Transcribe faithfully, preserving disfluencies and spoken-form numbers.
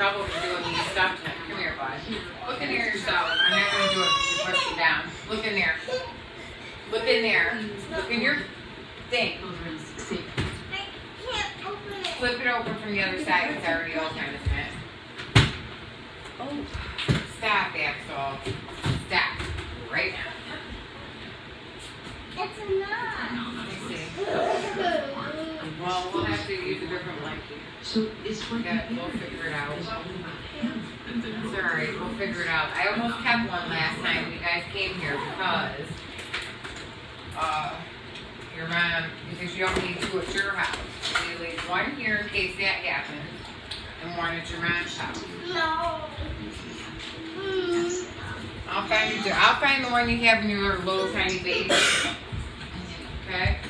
trouble for doing these stuff tonight. Come here, bud. Look in there yourself. I'm not going to do it because you pushed it down. Look in there. Look in there. Look in your thing. Flip it open from the other side. It's already open, isn't it? Oh. Stop, Axel. Stop. Right now. It's a knot. Let me see. Well, we'll have to use a different blanket. So it's what Yeah, we'll figure it out. It's alright, we'll figure it out. I almost kept one last time you guys came here because uh your mom, because you don't need two at your house. You leave one here in case that happens and one at your mom's house. No. Mm. I'll find you I'll find the one you have in your little tiny baby. Okay?